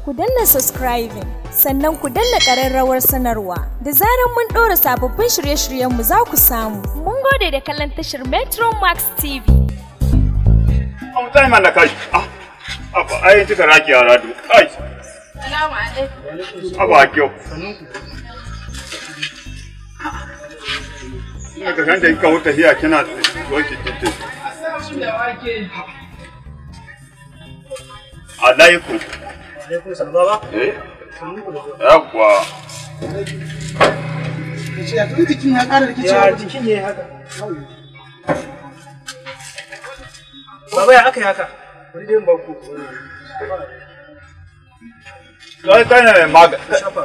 ku danna subscribing, sannan ku danna ƙararrawar sanarwa. Da zarar mun ɗora sababbin shirye-shiryenmu za ku samu. Mun gode da kallon tashar Metromax TV. Mutai mana kai. Abba ai kika raki yara du. Ai. Assalamu alaikum. Abba kyau. Ina ga kan da kika wuta hiya kina zoki titi. Alaikum. Alaikum salam baba. Yawwa. Ya tuni jikin ya ƙara rikicewa. Ya jikin ne haka. Baba ya aka yi haka? Wani dai ba ku. Kai ne maga.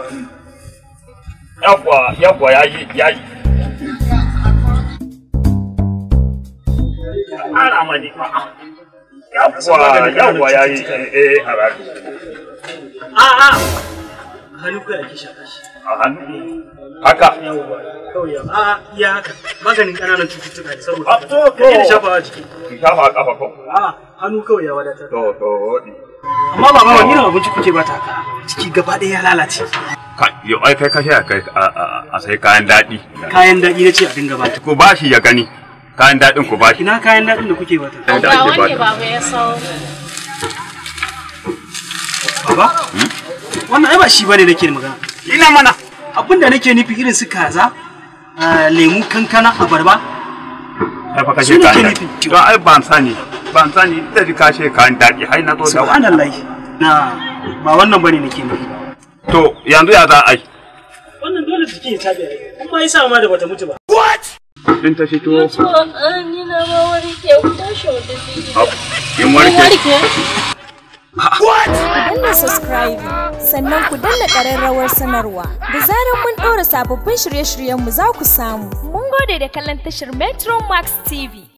Yawwa yayi. Ana mani. Yawwa yayi harari. Hannu kai ake shafa shi. A hannu. Haka. Yawwa. Kawai ya haka. Maganin ƙananan cututtuka ne saboda. To kai da shafawa jiki. Ki shafa kafa ko? Hannu kawai ya wadatar. To. Amma baba wani irin abinci kuke bata haka? Ciki gaba ɗaya ya lalace. Yo ai kai kashe a sai kayan daɗi. Kayan daɗi na ce a dinga bata. Ko ba shi ya gani. Kayan daɗin ku ba shi. Ina kayan daɗin da kuke bata? Ga wanda baba ya sau. Baba? Wannan ai ba shi bane nake magana. Ina mana. Abinda nake nufi irin su kaza, lemu, kankana, abarba. Ai fa kashe kayan daɗi. To ai ban sani da kashe kayan daɗi hai na zo da. Subhanallahi. Ba wannan bane nake nufi. To yanzu ya za a yi. Wannan dole jiki ya tabe kuma yasa ma da bata mutu ba. What? Din ta fito. Ni na ma warke ku tashi wata In warke. What? Ku danna subscribing, sannan ku danna ƙararrawar sanarwa. Da zarar mun ɗora sababbin shirye-shiryenmu za ku samu. Mun gode da kallon tashar Metromax TV.